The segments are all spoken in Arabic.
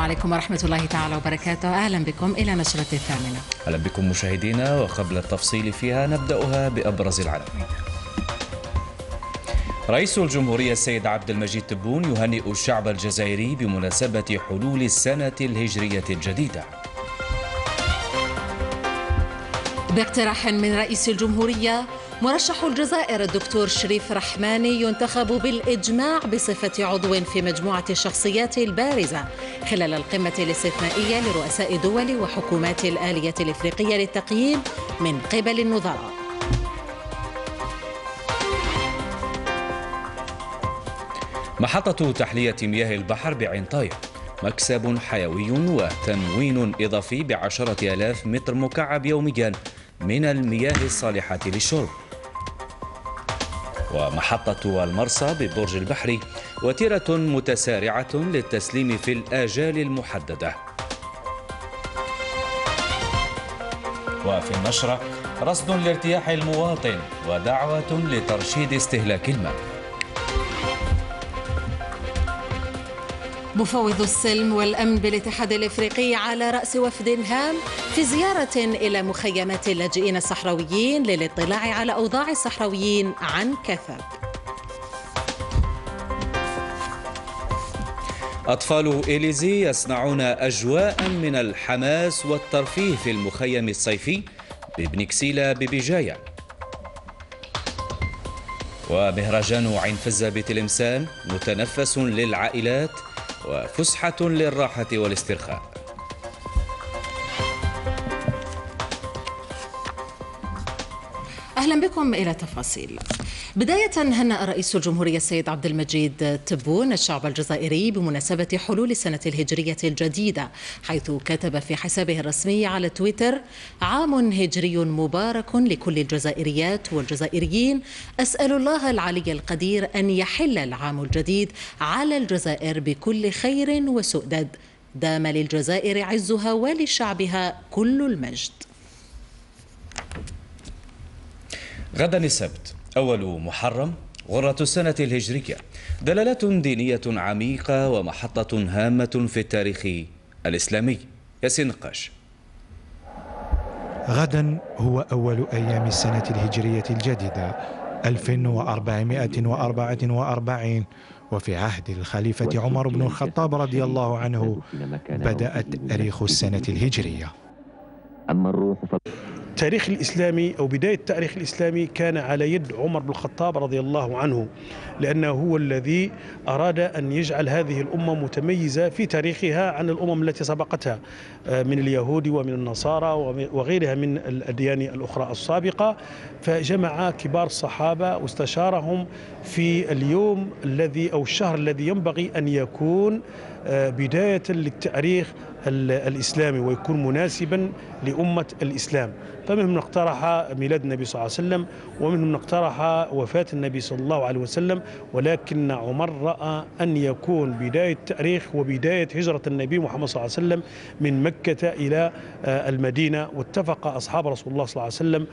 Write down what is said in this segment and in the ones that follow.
عليكم ورحمة الله تعالى وبركاته. أهلا بكم إلى نشرة الثامنة. أهلا بكم مشاهدينا، وقبل التفصيل فيها نبدأها بأبرز العناوين. رئيس الجمهورية السيد عبد المجيد تبون يهنئ الشعب الجزائري بمناسبة حلول السنة الهجرية الجديدة. باقتراح من رئيس الجمهورية، مرشح الجزائر الدكتور شريف رحماني ينتخب بالإجماع بصفة عضو في مجموعة الشخصيات البارزة خلال القمة الاستثنائية لرؤساء دول وحكومات الآلية الإفريقية للتقييم من قبل النظراء. محطة تحلية مياه البحر بعين طاير، مكسب حيوي وتموين إضافي ب10,000 متر مكعب يوميا من المياه الصالحة للشرب. ومحطة المرسى ببرج البحري، وتيرة متسارعة للتسليم في الآجال المحددة. وفي النشرة، رصد لارتياح المواطن ودعوة لترشيد استهلاك الماء. مفوض السلم والأمن بالاتحاد الإفريقي على رأس وفد هام في زيارة إلى مخيمات اللاجئين الصحراويين للاطلاع على أوضاع الصحراويين عن كثب. أطفال إليزي يصنعون أجواء من الحماس والترفيه في المخيم الصيفي ببنكسيلا ببجاية. ومهرجان عين فزة بتلمسان متنفس للعائلات وفسحة للراحة والاسترخاء. أهلا بكم إلى تفاصيل. بداية، هنأ رئيس الجمهورية السيد عبد المجيد تبون الشعب الجزائري بمناسبة حلول السنة الهجرية الجديدة، حيث كتب في حسابه الرسمي على تويتر: عام هجري مبارك لكل الجزائريات والجزائريين، أسأل الله العلي القدير أن يحل العام الجديد على الجزائر بكل خير وسؤدد، دام للجزائر عزها ولشعبها كل المجد. غدا السبت أول محرم، غرة السنة الهجرية، دلالات دينية عميقة ومحطة هامة في التاريخ الإسلامي. ياسين نقاش. غدا هو أول أيام السنة الهجرية الجديدة 1444، وفي عهد الخليفة عمر بن الخطاب رضي الله عنه بدأت تاريخ السنة الهجرية. أما الروح التاريخ الإسلامي أو بداية التاريخ الإسلامي كان على يد عمر بن الخطاب رضي الله عنه، لأنه هو الذي أراد أن يجعل هذه الأمة متميزة في تاريخها عن الأمم التي سبقتها من اليهود ومن النصارى وغيرها من الأديان الأخرى السابقة. فجمع كبار الصحابة واستشارهم في اليوم الذي أو الشهر الذي ينبغي أن يكون بداية للتاريخ الإسلامي ويكون مناسبا لأمة الإسلام. فمنهم من اقترح ميلاد النبي صلى الله عليه وسلم، ومنهم من اقترح وفاة النبي صلى الله عليه وسلم، ولكن عمر رأى أن يكون بداية التاريخ وبداية هجرة النبي محمد صلى الله عليه وسلم من مكة إلى المدينة، واتفق أصحاب رسول الله صلى الله عليه وسلم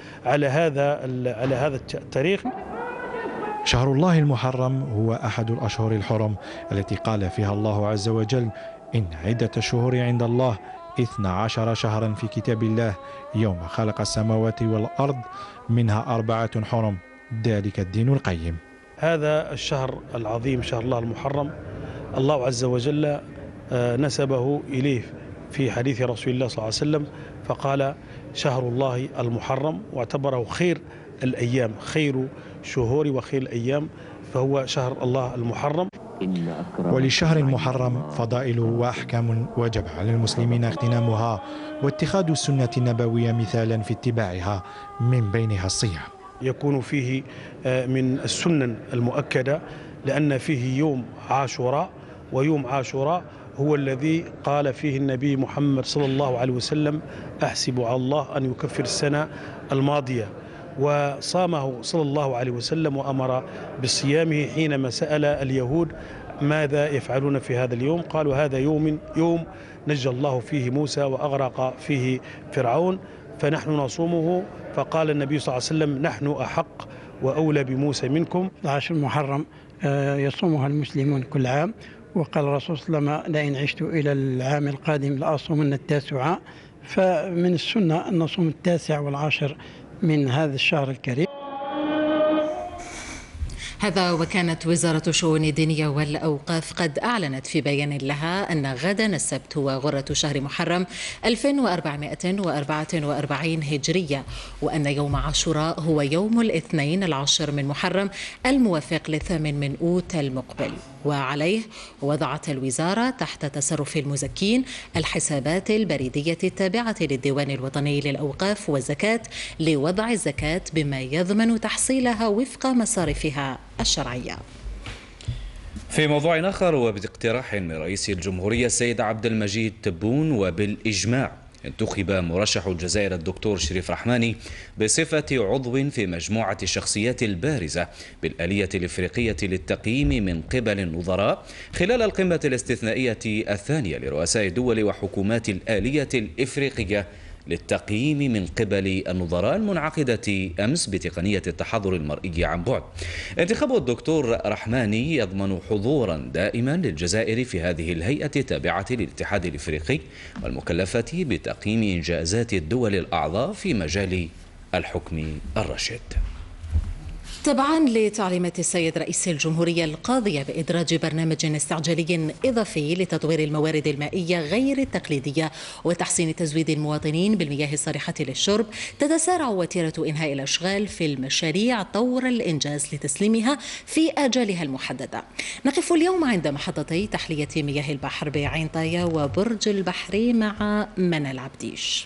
على هذا التاريخ. شهر الله المحرم هو أحد الأشهر الحرم التي قال فيها الله عز وجل: إن عدة الشهور عند الله 12 شهرا في كتاب الله يوم خلق السماوات والأرض منها 4 حرم ذلك الدين القيم. هذا الشهر العظيم شهر الله المحرم الله عز وجل نسبه إليه في حديث رسول الله صلى الله عليه وسلم، فقال شهر الله المحرم، واعتبره خير الأيام، خير شهور وخير الأيام، فهو شهر الله المحرم. وللشهر المحرم فضائل وأحكام وجب على المسلمين اغتنامها واتخاذ السنة النبوية مثالا في اتباعها، من بينها الصيام. يكون فيه من السنن المؤكدة، لأن فيه يوم عاشوراء، ويوم عاشوراء هو الذي قال فيه النبي محمد صلى الله عليه وسلم: أحسب على الله أن يكفر السنة الماضية. وصامه صلى الله عليه وسلم وأمر بصيامه حينما سأل اليهود ماذا يفعلون في هذا اليوم، قالوا هذا يوم نجى الله فيه موسى وأغرق فيه فرعون، فنحن نصومه. فقال النبي صلى الله عليه وسلم: نحن أحق وأولى بموسى منكم. 11 المحرم يصومها المسلمون كل عام، وقال الرسول صلى الله عليه وسلم: لئن عشت إلى العام القادم لأصومن التاسع. فمن السنة أن نصوم التاسع والعاشر من هذا الشهر الكريم. هذا وكانت وزارة الشؤون الدينية والأوقاف قد أعلنت في بيان لها أن غدا السبت هو غرة شهر محرم 1444 هجرية، وأن يوم عاشوراء هو يوم الاثنين 10 من محرم الموافق ل8 من أوت المقبل. وعليه وضعت الوزارة تحت تصرف المزكين الحسابات البريدية التابعة للديوان الوطني للأوقاف والزكاة لوضع الزكاة بما يضمن تحصيلها وفق مصارفها الشرعية. في موضوع آخر، وباقتراح من رئيس الجمهورية السيد عبد المجيد تبون وبالإجماع، انتخب مرشح الجزائر الدكتور شريف رحماني بصفة عضو في مجموعة الشخصيات البارزة بالآلية الإفريقية للتقييم من قبل النظراء خلال القمة الاستثنائية الثانية لرؤساء الدول وحكومات الآلية الإفريقية للتقييم من قبل النظراء المنعقدة أمس بتقنية التحضر المرئي عن بعد. انتخاب الدكتور رحماني يضمن حضورا دائما للجزائر في هذه الهيئة التابعة للاتحاد الإفريقي والمكلفة بتقييم إنجازات الدول الأعضاء في مجال الحكم الرشيد. تبعا لتعليمات السيد رئيس الجمهورية القاضية بإدراج برنامج استعجالي إضافي لتطوير الموارد المائية غير التقليدية وتحسين تزويد المواطنين بالمياه الصالحة للشرب، تتسارع وتيرة إنهاء الأشغال في المشاريع طور الإنجاز لتسليمها في آجالها المحددة. نقف اليوم عند محطتي تحلية مياه البحر بعين طاية وبرج البحر مع منى العبديش.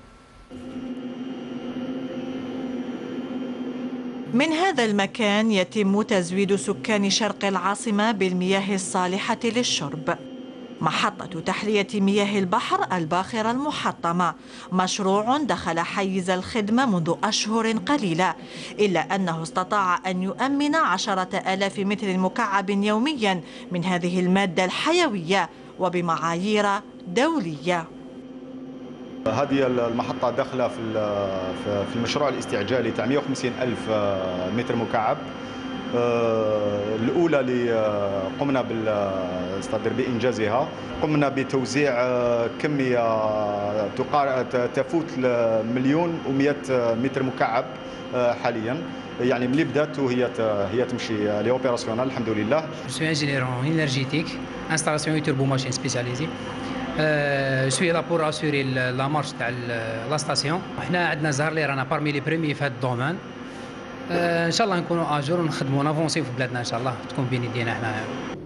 من هذا المكان يتم تزويد سكان شرق العاصمة بالمياه الصالحة للشرب. محطة تحلية مياه البحر الباخرة المحطمة مشروع دخل حيز الخدمة منذ أشهر قليلة، إلا أنه استطاع أن يؤمن 10,000 متر مكعب يوميا من هذه المادة الحيوية وبمعايير دولية. هذه المحطة داخلة في المشروع الاستعجالي تاع 150 ألف متر مكعب. الأولى اللي قمنا بإنجازها، قمنا بتوزيع كمية تفوت 1,100,000 متر مكعب حاليا. يعني ملي بدات وهي تمشي لي اوبيراسيونال الحمد لله. Je suis ingénieur en énergétique, installation et turbo-machine spécialisée. Je suis là pour assurer la marche de la station. احنا عندنا زهر اللي رانا parmi les premiers في هذا الدومين. ان شاء الله نكونوا اجور ونخدموا نافونسيو في بلادنا ان شاء الله تكون بين يدينا احنا.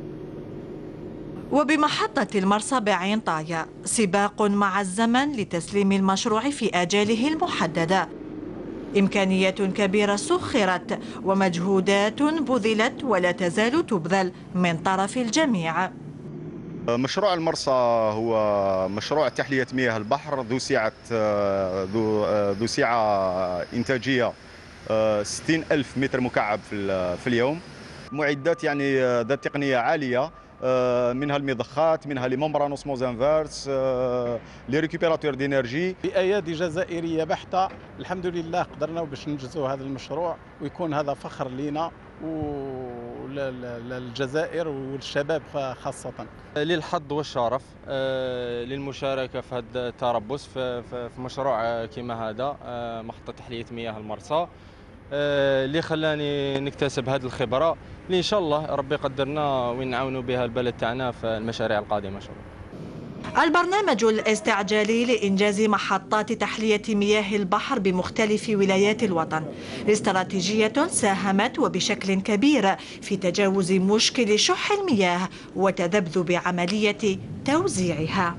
وبمحطة المرسى بعين طاية سباق مع الزمن لتسليم المشروع في آجاله المحددة. إمكانية كبيرة سخرت ومجهودات بذلت ولا تزال تبذل من طرف الجميع. مشروع المرسى هو مشروع تحلية مياه البحر ذو سعة إنتاجية 60,000 متر مكعب في اليوم. معدات يعني ذات تقنية عالية، منها المضخات، منها لي مومبران اوسموز انفيرس، لي ريكوبيراتور دينيرجي. بأيادي جزائرية بحتة الحمد لله قدرنا باش ننجزوا هذا المشروع ويكون هذا فخر لينا وللجزائر والشباب خاصة. للحظ والشرف للمشاركة في هذا التربص في مشروع كما هذا محطة تحلية مياه المرسى، اللي خلاني نكتسب هذه الخبرة اللي إن شاء الله ربي يقدرنا ونعاونوا بها البلد تاعنا في المشاريع القادمة إن شاء الله. البرنامج الاستعجالي لإنجاز محطات تحلية مياه البحر بمختلف ولايات الوطن استراتيجية ساهمت وبشكل كبير في تجاوز مشكل شح المياه وتذبذب عملية توزيعها.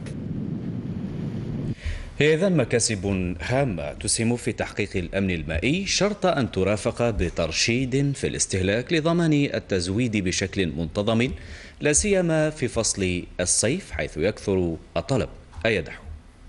هي إذن مكاسب هامة تسهم في تحقيق الأمن المائي، شرط أن ترافق بترشيد في الاستهلاك لضمان التزويد بشكل منتظم، لا سيما في فصل الصيف حيث يكثر الطلب. أيدح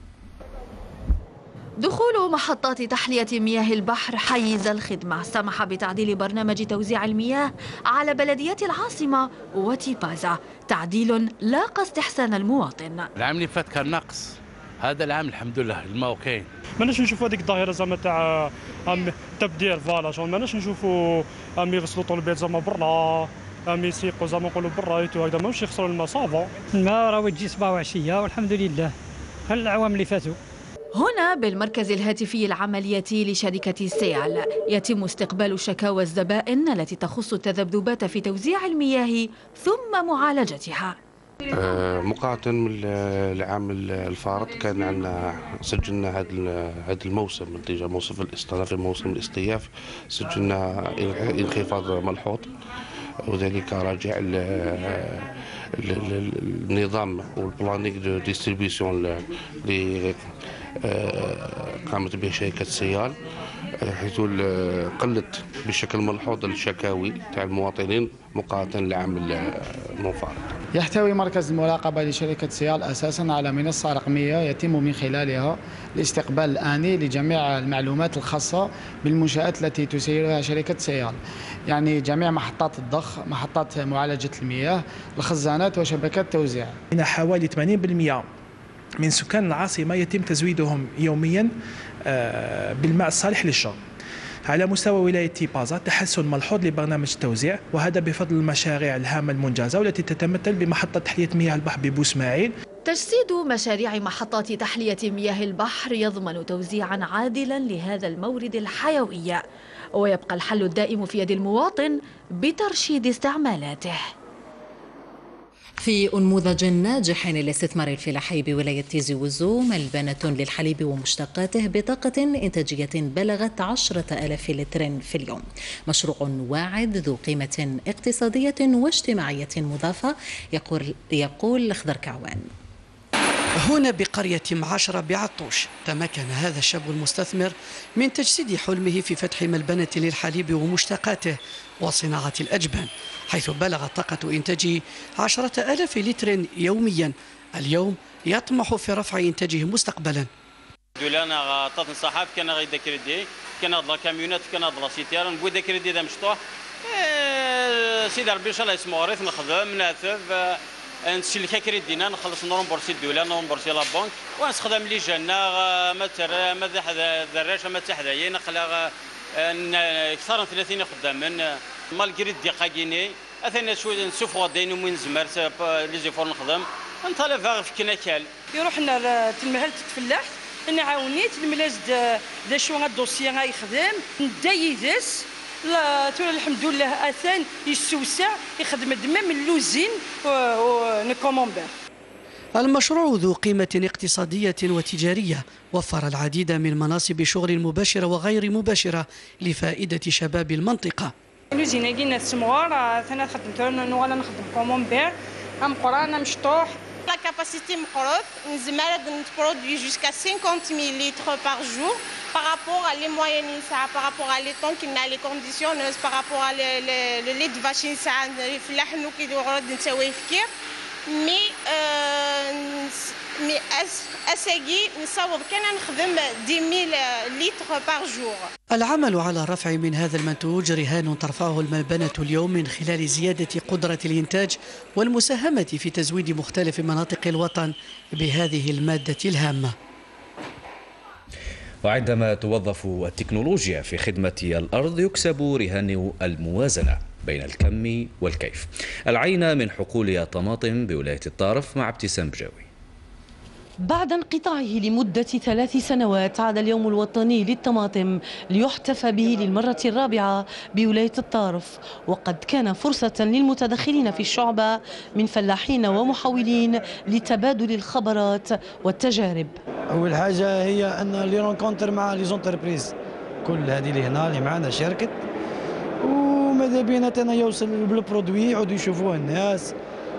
دخول محطات تحلية مياه البحر حيز الخدمة سمح بتعديل برنامج توزيع المياه على بلديات العاصمة وتيبازا، تعديل لاقى استحسان المواطن. العام اللي فات كان ناقص، هذا العام الحمد لله الماء كاين. ماناش نشوفوا هذيك الظاهره زعما تاع تبديل فوالا، ماناش نشوفوا يغسلوا طولبيل زعما برا يسيقوا زعما نقولوا بالرايت وهكذا ماهمش يخسروا الماء صافا. الماء راه تجي صباح وعشيه والحمد لله الأعوام اللي فاتوا. هنا بالمركز الهاتفي العملياتي لشركة سيال يتم استقبال شكاوى الزبائن التي تخص التذبذبات في توزيع المياه ثم معالجتها. مقارنة من العام الفارط كان عندنا سجلنا هذا الموسم نتيجة موسم الاصطياف، في موسم الاصطياف سجلنا انخفاض ملحوظ، وذلك راجع النظام والبلانينغ دو ديستريبيسيون اللي قامت به شركة سيال، حيث قلت بشكل ملحوظ الشكاوي تاع المواطنين مقارنة للعام المنفرد. يحتوي مركز المراقبة لشركة سيال أساساً على منصة رقمية يتم من خلالها الاستقبال الآني لجميع المعلومات الخاصة بالمنشآت التي تسيرها شركة سيال، يعني جميع محطات الضخ، محطات معالجة المياه، الخزانات وشبكات توزيع. هنا حوالي 80% من سكان العاصمة يتم تزويدهم يومياً بالماء الصالح للشرب. على مستوى ولاية تيبازا تحسن ملحوظ لبرنامج التوزيع، وهذا بفضل المشاريع الهامة المنجزة والتي تتمثل بمحطة تحلية مياه البحر ببوسماعيل. تجسيد مشاريع محطات تحلية مياه البحر يضمن توزيعا عادلا لهذا المورد الحيوي، ويبقى الحل الدائم في يد المواطن بترشيد استعمالاته. في أنموذج ناجح للاستثمار الفلاحي بولاية تيزي وزو ملبنة للحليب ومشتقاته بطاقة إنتاجية بلغت 10,000 لتر في اليوم. مشروع واعد ذو قيمة اقتصادية واجتماعية مضافة، يقول خضر كعوان. هنا بقرية معاشرة بعطوش تمكن هذا الشاب المستثمر من تجسيد حلمه في فتح ملبنة للحليب ومشتقاته وصناعة الأجبان، حيث بلغ طاقة إنتاجه 10,000 لتر يوميا. اليوم يطمح في رفع إنتاجه مستقبلا. دولانا غطات الصحافة كان غيدا كريدي، كان هاد الكاميونات، كان هاد لاسيتير نبودا كريدي دا مشطوح. سيدي ربي ان شاء الله يسمو غريث نخدم ناثف نسلك كريدينا نخلص نرومبورسي الدوله نرومبورسي لا بنك ونستخدم لي جانا ما ذراش ما تحدايا نخلق اكثر من 30 خداما مالكري دقاقيني اثنا شويه نشوف غادين ومن زمر لي زيفور نخدم نطلع فاغ في كناكال يروح لنا المهل تتفلاح نعاونيت الملاج دا شو الدوسيي غيخدم ندايدس لا تقول الحمد لله اثان يسوسع يخدم دما من اللوزين ونكومومبير. المشروع ذو قيمة اقتصادية وتجارية وفر العديد من مناصب شغل مباشرة وغير مباشرة لفائدة شباب المنطقة. لوزين كاين السموار انا خدمت انا نخدم كومومبير ام قرانا مشطوح. La capacité مقرب نزمر نبرودوي jusqu'à 50,000 litres par jour par rapport à les moyennes par rapport à les temps qu'il a les conditions par rapport à le lait de vache ساعه الفلاح نو كيدور نسوي فكير مي اساقي نصور كان نخدم 10,000 litres par jour. العمل على رفع من هذا المنتوج رهان ترفعه الملبنة اليوم من خلال زيادة قدرة الإنتاج والمساهمة في تزويد مختلف مناطق الوطن بهذه المادة الهامة. وعندما توظف التكنولوجيا في خدمة الأرض يكسب رهان الموازنة بين الكم والكيف. العينة من حقول الطماطم بولاية الطارف مع ابتسام بجاوي. بعد انقطاعه لمدة 3 سنوات عاد اليوم الوطني للطماطم ليحتفى به للمرة الرابعة بولاية الطارف، وقد كان فرصة للمتدخلين في الشعبة من فلاحين ومحولين لتبادل الخبرات والتجارب. أول حاجة هي أن اللي رونكونتر مع لي زونتربريز كل هذه اللي هنا اللي معنا شاركت، وماذا بينا أنا يوصل بالبرودوي يعودوا يشوفوه الناس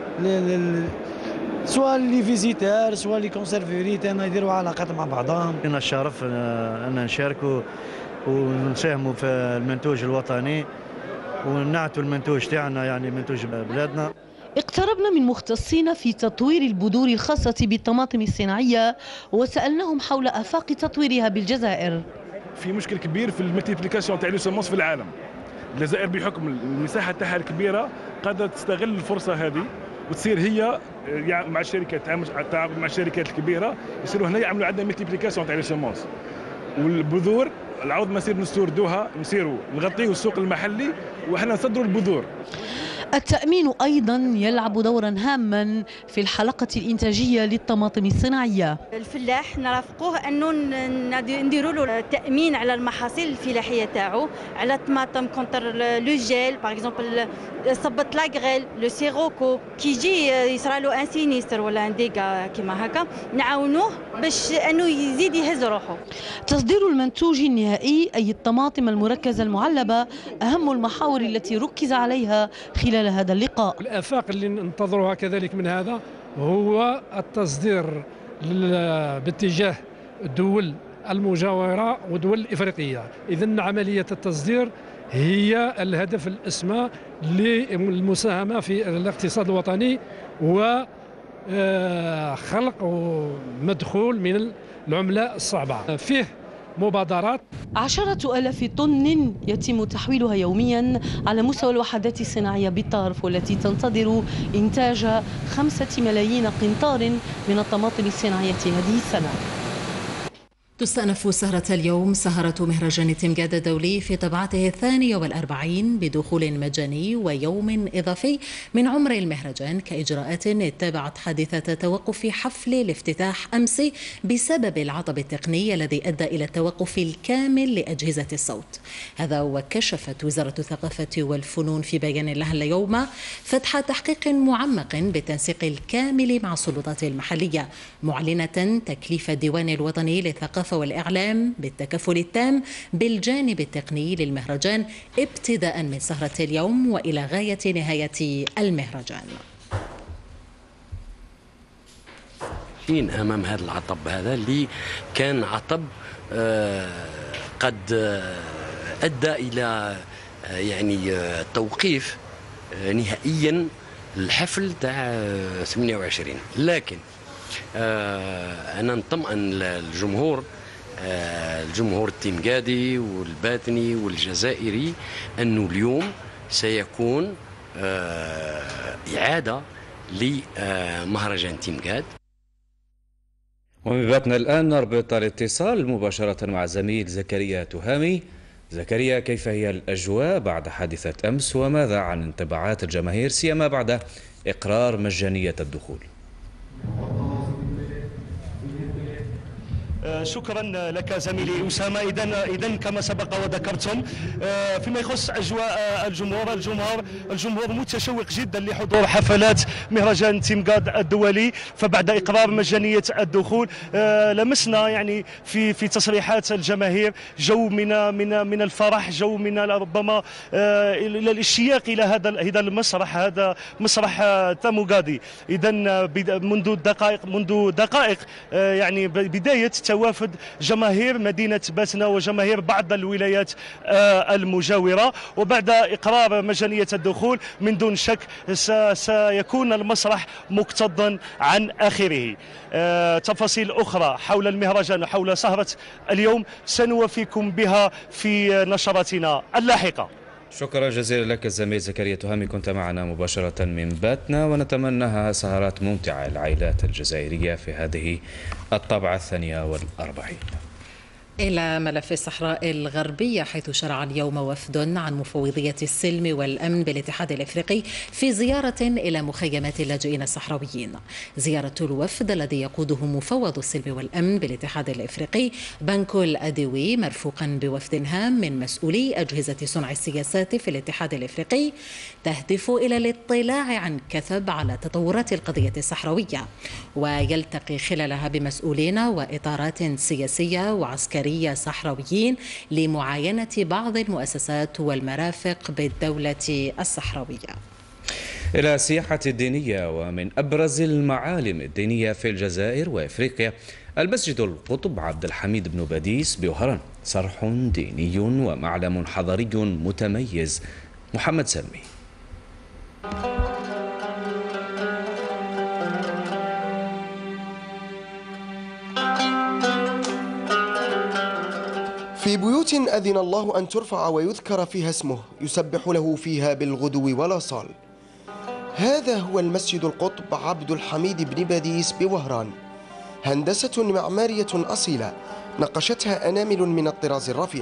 سواء لي فيزيتار سواء لي كونسيرفوري تاعنا يديروا علاقات مع بعضهم. لنا الشرف ان نشاركوا ونساهموا في المنتوج الوطني ونعتوا المنتوج تاعنا يعني منتوج بلادنا. اقتربنا من مختصين في تطوير البذور الخاصة بالطماطم الصناعية وسألناهم حول آفاق تطويرها بالجزائر. في مشكل كبير في الملتيبليكاسيون تاع لي سيمونس في العالم. الجزائر بحكم المساحة تاعها الكبيرة قادرة تستغل الفرصة هذه وتصير هي يعني مع الشركات تعاون مع الشركات الكبيره يصيروا هنا يعملوا عندنا ملتيبليكاسيون تاع لي سيمونس والبذور العوض ما نصير نستوردوها نصيروا نغطيو السوق المحلي وحنا نصدروا البذور. التأمين أيضا يلعب دورا هاما في الحلقة الإنتاجية للطماطم الصناعية. الفلاح نرافقوه أنه نديروا له تأمين على المحاصيل الفلاحية تاعو، على الطماطم كونتر لو جيل باغ اكزومبل، صبت لاغريل لو سيروكو كي يجي يصرى له ان سينيستر ولا ان ديغا كيما هكا، نعاونوه باش انه يزيد يهز روحه. تصدير المنتوج النهائي أي الطماطم المركزة المعلبة أهم المحاور التي ركز عليها خلال هذا اللقاء. الآفاق اللي ننتظروها كذلك من هذا هو التصدير باتجاه الدول المجاورة ودول الإفريقية. إذن عملية التصدير هي الهدف الأسمى للمساهمة في الاقتصاد الوطني وخلق مدخول من العملة الصعبة. فيه مبادرات 10,000 طن يتم تحويلها يوميا على مستوى الوحدات الصناعية بالطرف، والتي تنتظر إنتاج 5 ملايين قنطار من الطماطم الصناعية هذه السنة. تستأنف سهرة اليوم سهرة مهرجان تمجاد الدولي في طبعته 42 بدخول مجاني ويوم إضافي من عمر المهرجان، كإجراءات اتبعت حادثة توقف حفل الافتتاح أمس بسبب العطب التقني الذي أدى إلى التوقف الكامل لأجهزة الصوت. هذا وكشفت وزارة الثقافة والفنون في بيان لها اليوم فتح تحقيق معمق بالتنسيق الكامل مع السلطات المحلية، معلنة تكليف الديوان الوطني للثقافة والإعلام بالتكفل التام بالجانب التقني للمهرجان ابتداء من سهرة اليوم وإلى غاية نهاية المهرجان. أمام هذا العطب هذا اللي كان عطب قد أدى إلى يعني توقيف نهائيا الحفل تاع 28، لكن أنا نطمئن الجمهور التمجادي والباتني والجزائري أنه اليوم سيكون إعادة لمهرجان تمجاد. ومن باتنا الآن نربط الاتصال مباشرة مع زميل زكريا تهامي. زكريا، كيف هي الأجواء بعد حادثة أمس، وماذا عن انطباعات الجماهير سيما بعد إقرار مجانية الدخول؟ شكرا لك زميلي أسامة. إذن كما سبق وذكرتم فيما يخص أجواء الجمهور متشوق جدا لحضور حفلات مهرجان تمجاد الدولي. فبعد إقرار مجانية الدخول لمسنا يعني في تصريحات الجماهير جو من الفرح، جو من ربما الاشتياق إلى هذا المسرح، هذا مسرح تمجادي. إذن منذ دقائق يعني بداية توافد جماهير مدينة باتنا وجماهير بعض الولايات المجاورة، وبعد إقرار مجانية الدخول من دون شك سيكون المسرح مكتظا عن آخره. تفاصيل أخرى حول المهرجان وحول سهرة اليوم سنوافيكم بها في نشراتنا اللاحقة. شكرا جزيلا لك الزميل زكريا تهامي، كنت معنا مباشرة من باتنا، ونتمناها سهرات ممتعة للعائلات الجزائرية في هذه الطبعة 42. إلى ملف الصحراء الغربية، حيث شرع اليوم وفد عن مفوضية السلم والأمن بالاتحاد الإفريقي في زيارة إلى مخيمات اللاجئين الصحراويين. زيارة الوفد الذي يقوده مفوض السلم والأمن بالاتحاد الإفريقي بانكو الأديوي مرفوقا بوفد هام من مسؤولي أجهزة صنع السياسات في الاتحاد الإفريقي تهدف إلى الاطلاع عن كثب على تطورات القضية الصحراوية، ويلتقي خلالها بمسؤولين وإطارات سياسية وعسكرية صحراويين لمعاينة بعض المؤسسات والمرافق بالدولة الصحراوية. إلى السياحة الدينية، ومن أبرز المعالم الدينية في الجزائر وإفريقيا المسجد القطب عبد الحميد بن باديس بوهران، صرح ديني ومعلم حضاري متميز. محمد سلمي. في بيوت أذن الله أن ترفع ويذكر فيها اسمه يسبح له فيها بالغدو والآصال. هذا هو المسجد القطب عبد الحميد بن باديس بوهران، هندسة معمارية أصيلة نقشتها أنامل من الطراز الرفيع.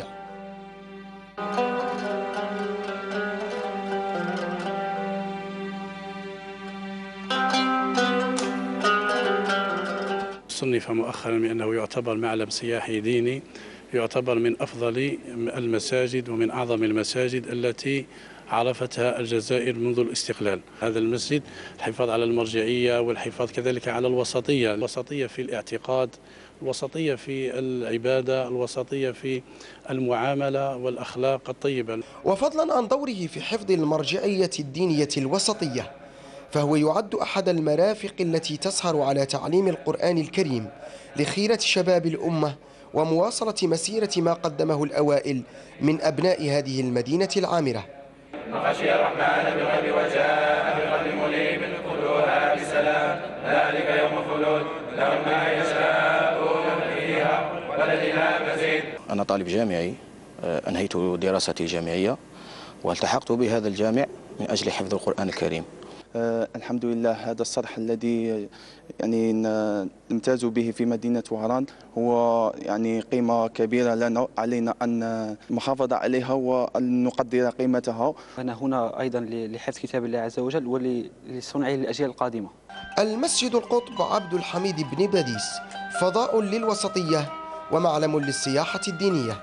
صنف مؤخرا بأنه يعتبر معلم سياحي ديني، يعتبر من أفضل المساجد ومن أعظم المساجد التي عرفتها الجزائر منذ الاستقلال. هذا المسجد الحفاظ على المرجعية والحفاظ كذلك على الوسطية، الوسطية في الاعتقاد، الوسطية في العبادة، الوسطية في المعاملة والأخلاق الطيبة. وفضلا عن دوره في حفظ المرجعية الدينية الوسطية، فهو يعد أحد المرافق التي تسهر على تعليم القرآن الكريم لخيرة شباب الأمة ومواصلة مسيرة ما قدمه الأوائل من أبناء هذه المدينة العامرة. خشي الرحمن بالغيب وجاء بقلب منيب ادخلوها بسلام ذلك يوم الخلود لهم ما يشاءون فيها ولدينا مزيد. أنا طالب جامعي، أنهيت دراستي الجامعية والتحقت بهذا الجامع من أجل حفظ القرآن الكريم. الحمد لله، هذا الصرح الذي يعني نمتاز به في مدينة وهران هو يعني قيمة كبيرة لنا، علينا أن المحافظة عليها وأن نقدر قيمتها. أنا هنا أيضا لحفظ كتاب الله عز وجل ولصنعه للأجيال القادمة. المسجد القطب عبد الحميد بن باديس فضاء للوسطية ومعلم للسياحة الدينية.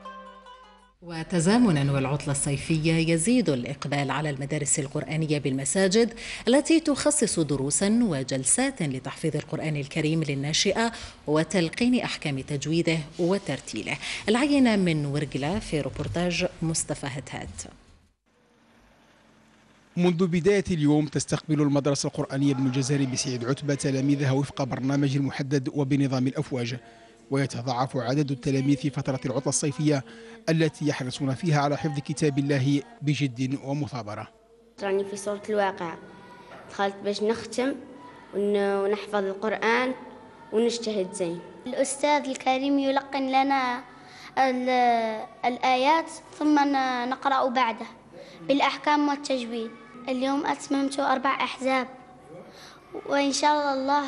وتزامنا والعطلة الصيفية يزيد الإقبال على المدارس القرآنية بالمساجد التي تخصص دروسا وجلسات لتحفيظ القرآن الكريم للناشئة وتلقين أحكام تجويده وترتيله. العينة من ورقلة في روبورتاج مصطفى هتهات. منذ بداية اليوم تستقبل المدرسة القرآنية ابن الجزائري بسعيد عتبة تلاميذها وفق برنامج محدد وبنظام الأفواج، ويتضاعف عدد التلاميذ في فترة العطلة الصيفية التي يحرصون فيها على حفظ كتاب الله بجد ومثابرة. راني في صورة الواقع، دخلت باش نختم ونحفظ القرآن ونجتهد زين. الأستاذ الكريم يلقن لنا الآيات ثم نقرأ بعده بالأحكام والتجويد. اليوم أتممت 4 أحزاب وإن شاء الله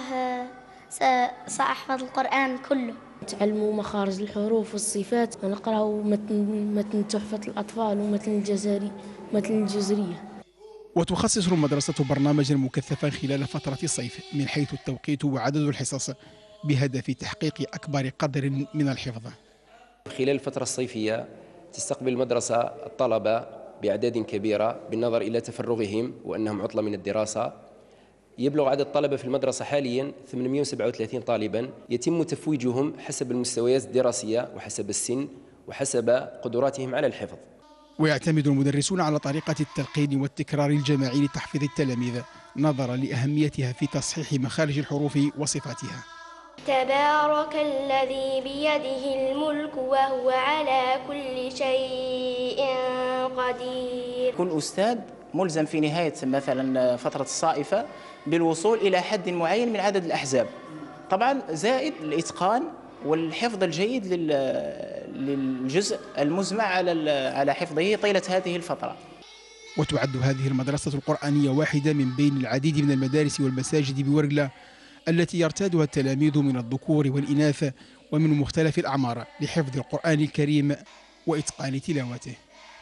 سأحفظ القرآن كله. تعلموا مخارج الحروف والصفات ونقرأوا متن تحفة الأطفال ومتن الجزري متن الجزرية. وتخصص المدرسة برنامجا مكثفا خلال فترة الصيف من حيث التوقيت وعدد الحصص بهدف تحقيق أكبر قدر من الحفظ. خلال الفترة الصيفية تستقبل المدرسة الطلبة بأعداد كبيرة بالنظر إلى تفرغهم وأنهم عطلة من الدراسة. يبلغ عدد الطلبة في المدرسة حاليا 837 طالبا، يتم تفويجهم حسب المستويات الدراسية وحسب السن وحسب قدراتهم على الحفظ. ويعتمد المدرسون على طريقة التلقين والتكرار الجماعي لتحفيظ التلاميذ نظرا لأهميتها في تصحيح مخارج الحروف وصفاتها. تبارك الذي بيده الملك وهو على كل شيء قدير. كل أستاذ ملزم في نهاية مثلا فترة الصائفة بالوصول إلى حد معين من عدد الأحزاب، طبعا زائد الإتقان والحفظ الجيد للجزء المزمع على حفظه طيلة هذه الفترة. وتعد هذه المدرسة القرآنية واحدة من بين العديد من المدارس والمساجد بورقلة التي يرتادها التلاميذ من الذكور والإناث ومن مختلف الأعمار لحفظ القرآن الكريم وإتقان تلاوته.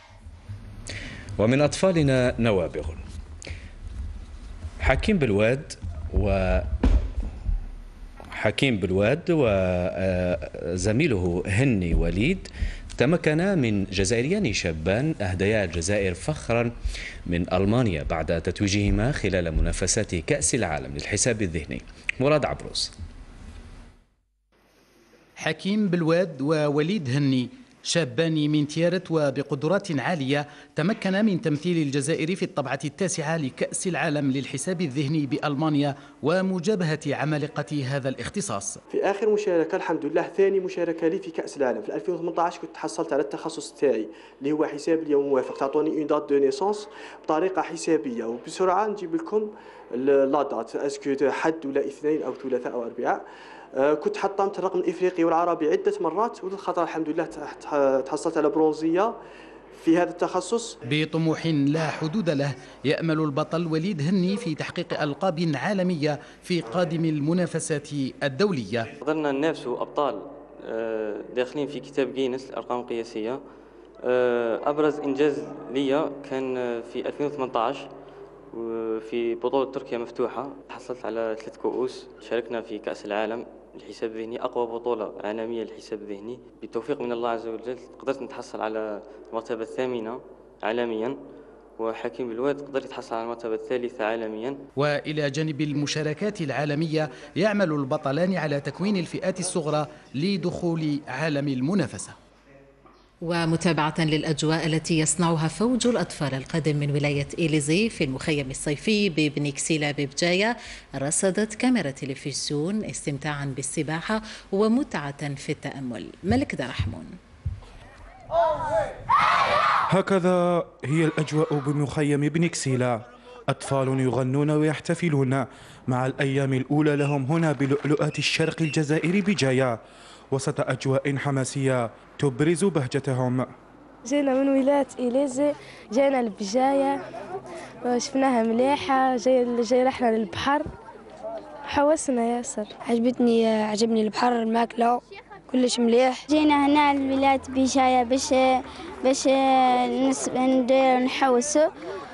ومن أطفالنا نوابغ. حكيم بالواد وزميله هني وليد تمكنا من جزائريان شابان أهديا الجزائر فخرا من ألمانيا بعد تتويجهما خلال منافسات كأس العالم للحساب الذهني. مراد عبروس. حكيم بالواد ووليد هني شابان من تيارت وبقدرات عالية تمكنا من تمثيل الجزائر في الطبعة 9 لكأس العالم للحساب الذهني بألمانيا ومجابهة عمالقة هذا الاختصاص. في آخر مشاركة الحمد لله ثاني مشاركة لي في كأس العالم في 2018 كنت تحصلت على التخصص تاعي اللي هو حساب اليوم موافق. تعطوني اون دات دو نيسونس بطريقة حسابية وبسرعة نجيب لكم لا دات اسكو حد ولا اثنين أو ثلاثاء أو أربعاء. كنت حطمت الرقم الإفريقي والعربي عدة مرات والخطر الحمد لله تحصلت على برونزية في هذا التخصص. بطموح لا حدود له يأمل البطل وليد هني في تحقيق ألقاب عالمية في قادم المنافسات الدولية. قدرنا ننافسوا أبطال داخلين في كتاب جينيس الأرقام القياسية. أبرز إنجاز لي كان في 2018 في بطولة تركيا مفتوحة، حصلت على 3 كؤوس. شاركنا في كأس العالم الحساب الذهني أقوى بطولة عالمية للحساب الذهني. بالتوفيق من الله عز وجل قدرت نتحصل على المرتبة الثامنة عالميا، وحكيم بالواد قدر يتحصل على المرتبة الثالثة عالميا. وإلى جانب المشاركات العالمية يعمل البطلان على تكوين الفئات الصغرى لدخول عالم المنافسة. ومتابعة للأجواء التي يصنعها فوج الأطفال القادم من ولاية إليزي في المخيم الصيفي ببني كسيلا ببجاية، رصدت كاميرا تلفزيون استمتاعا بالسباحة ومتعة في التأمل. ملك درحمون. هكذا هي الأجواء بمخيم بني كسيلا، أطفال يغنون ويحتفلون مع الأيام الأولى لهم هنا بلؤلؤة الشرق الجزائري بجاية، وسط أجواء حماسية تبرز بهجتهم. جينا من ولاية إليزي، جينا لبجاية وشفناها مليحة، جاي رحنا للبحر، حوسنا ياسر. عجبني البحر، الماكلة كلش مليح. جينا هنا لولاية بجاية باش ندير نحوسوا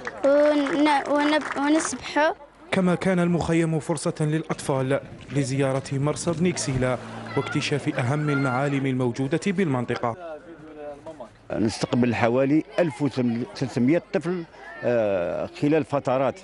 ونسبحوا. كما كان المخيم فرصة للأطفال لزيارة مرسى بني كسيلا واكتشاف أهم المعالم الموجودة بالمنطقة. نستقبل حوالي 1300 طفل خلال فترات،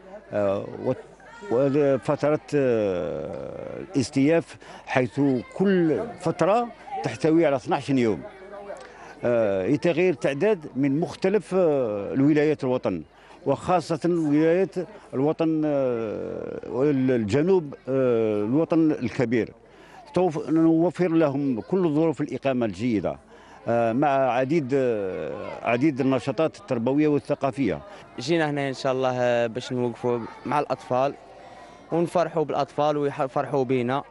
وفترة الاستياف، حيث كل فترة تحتوي على 12 يوم. يتغير تعداد من مختلف الولايات الوطن، وخاصة ولايات الوطن الجنوب الوطن الكبير. نوفر لهم كل ظروف الإقامة الجيدة مع عديد النشاطات التربوية والثقافية. جينا هنا إن شاء الله باش نوقفوا مع الأطفال ونفرحوا بالأطفال ويفرحوا بينا.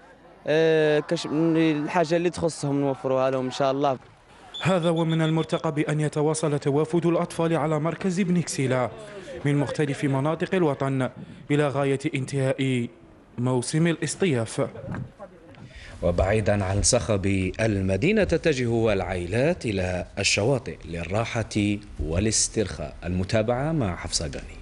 الحاجة اللي تخصهم نوفروها لهم إن شاء الله. هذا ومن المرتقب أن يتواصل توافد الأطفال على مركز بني كسيلا من مختلف مناطق الوطن إلى غاية انتهاء موسم الاصطياف. وبعيدا عن صخب المدينة تتجه العائلات إلى الشواطئ للراحة والاسترخاء. المتابعة مع حفصة غاني.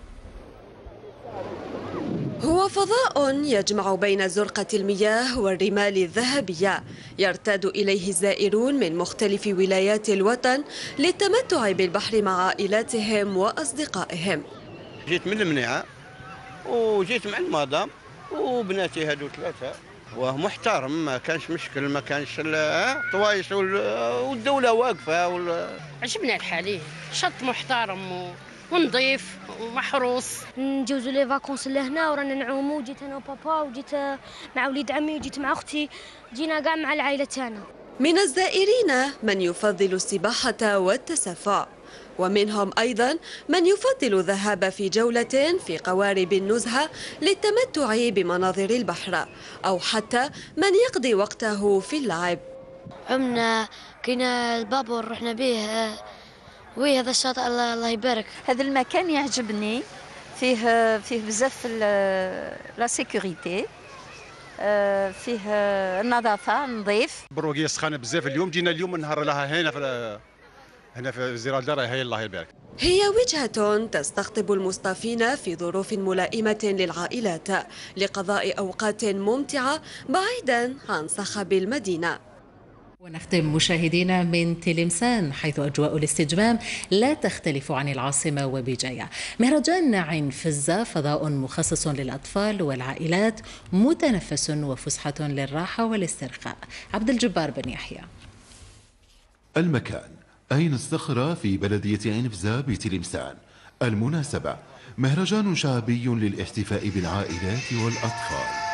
هو فضاء يجمع بين زرقة المياه والرمال الذهبية يرتاد إليه الزائرون من مختلف ولايات الوطن للتمتع بالبحر مع عائلاتهم وأصدقائهم. جيت من المنيعة وجيت مع المدام وبناتي هادو ثلاثة، ومحترم، ما كانش مشكل، ما كانش طوايش والدولة واقفة عجبنا الحالي، شط محترم ونظيف ومحروس. نجوزوا لي فاكونس لهنا ورانا نعوموا. جيت انا وبابا وجيت مع وليد عمي وجيت مع اختي، جينا كاع مع العائله تاعنا. من الزائرين من يفضل السباحة والتسفع، ومنهم أيضا من يفضل الذهاب في جولة في قوارب النزهة للتمتع بمناظر البحر، أو حتى من يقضي وقته في اللعب. عمنا كنا البابور رحنا به، وي هذا الشاطئ الله يبارك. هذا المكان يعجبني، فيه بزاف لا سيكوريتي، فيه النظافة، نظيف. بروقية سخانة بزاف اليوم، جينا اليوم النهار لها هنا في زيارة الدار، هي الله يبارك. هي وجهة تستقطب المصطافين في ظروف ملائمة للعائلات لقضاء أوقات ممتعة بعيدا عن صخب المدينة. ونختم مشاهدينا من تلمسان، حيث أجواء الاستجمام لا تختلف عن العاصمة وبجاية. مهرجان عين فزة فضاء مخصص للأطفال والعائلات، متنفس وفسحة للراحة والاسترخاء. عبد الجبار بن يحيى. المكان عين الصخرة في بلدية عين فزة بتلمسان. المناسبة مهرجان شعبي للاحتفاء بالعائلات والأطفال.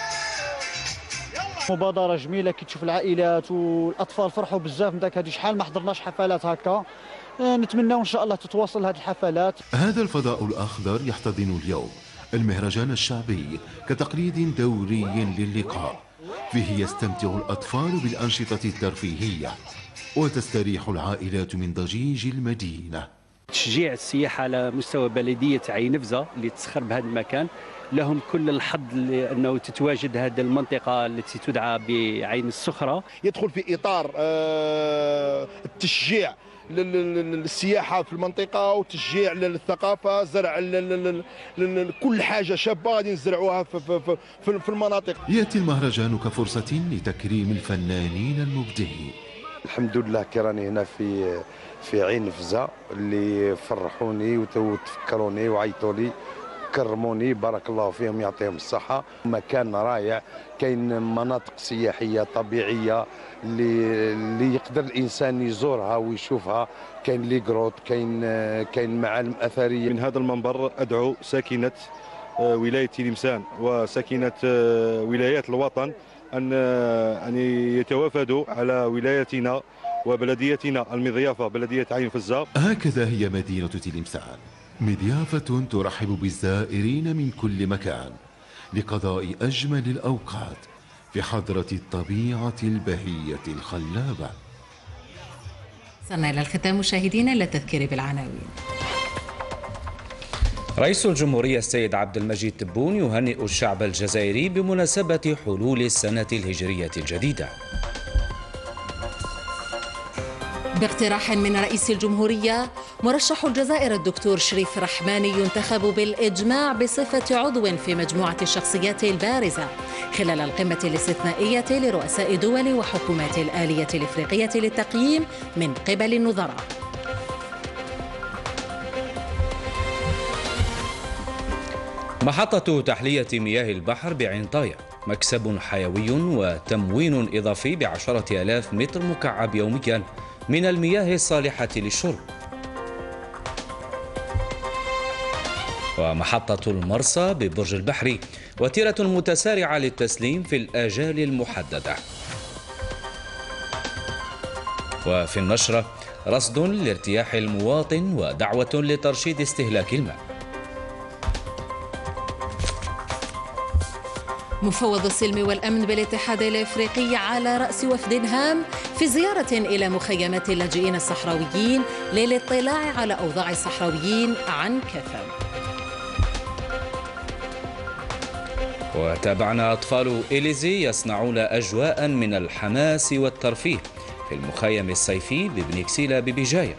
مبادرة جميلة كي تشوف العائلات والأطفال فرحوا بزاف من ذاك، هذه شحال ما حضرناش حفلات هكا، نتمنى إن شاء الله تتواصل هذه الحفلات. هذا الفضاء الأخضر يحتضن اليوم المهرجان الشعبي كتقليد دوري للقاء، فيه يستمتع الأطفال بالأنشطة الترفيهية وتستريح العائلات من ضجيج المدينة. تشجيع السياحة على مستوى بلدية عين فزة اللي تسخر بهذا المكان، لهم كل الحظ لأنه تتواجد هذه المنطقة التي تدعى بعين الصخرة. يدخل في إطار التشجيع للسياحه في المنطقه وتشجيع للثقافه، زرع كل حاجه شابه غادي نزرعوها في المناطق. ياتي المهرجان كفرصه لتكريم الفنانين المبدعين. الحمد لله كي راني هنا في عين نفزه اللي فرحوني وتفكروني وعيطوا لي كرموني، بارك الله فيهم يعطيهم الصحة. مكان رائع، كاين مناطق سياحية طبيعية اللي يقدر الإنسان يزورها ويشوفها، كاين لي جروت، كاين معالم أثرية. من هذا المنبر أدعو ساكنة ولاية تلمسان وساكنة ولايات الوطن أن يتوافدوا على ولايتنا وبلديتنا المضيافة بلدية عين فزة. هكذا هي مدينة تلمسان، مضيافة ترحب بالزائرين من كل مكان لقضاء أجمل الأوقات في حضرة الطبيعة البهية الخلابة. وصلنا إلى الختام مشاهدينا، للتذكير بالعناوين. رئيس الجمهورية السيد عبد المجيد تبون يهنئ الشعب الجزائري بمناسبة حلول السنة الهجرية الجديدة. باقتراح من رئيس الجمهورية، مرشح الجزائر الدكتور شريف رحماني ينتخب بالإجماع بصفة عضو في مجموعة الشخصيات البارزة خلال القمة الاستثنائية لرؤساء دول وحكومات الآلية الإفريقية للتقييم من قبل النظراء. محطة تحلية مياه البحر بعين طاية، مكسب حيوي وتموين إضافي ب10,000 متر مكعب يوميا من المياه الصالحة للشرب. ومحطة المرسى ببرج البحري، وتيرة متسارعة للتسليم في الآجال المحددة. وفي النشرة رصد لارتياح المواطن ودعوة لترشيد استهلاك الماء. مفوض السلم والأمن بالاتحاد الإفريقي على رأس وفد هام في زيارة إلى مخيمات اللاجئين الصحراويين للاطلاع على أوضاع الصحراويين عن كثب. وتابعنا أطفال إليزي يصنعون أجواء من الحماس والترفيه في المخيم الصيفي ببنكسيلا ببجاية.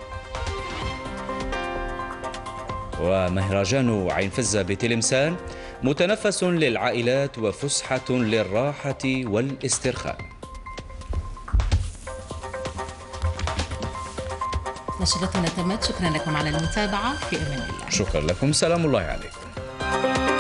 ومهرجان عين فزة بتلمسان، متنفس للعائلات وفسحة للراحة والاسترخاء. نشرتنا تمت، شكرا لكم على المتابعة، في أمان الله. شكرا لكم، سلام الله عليكم.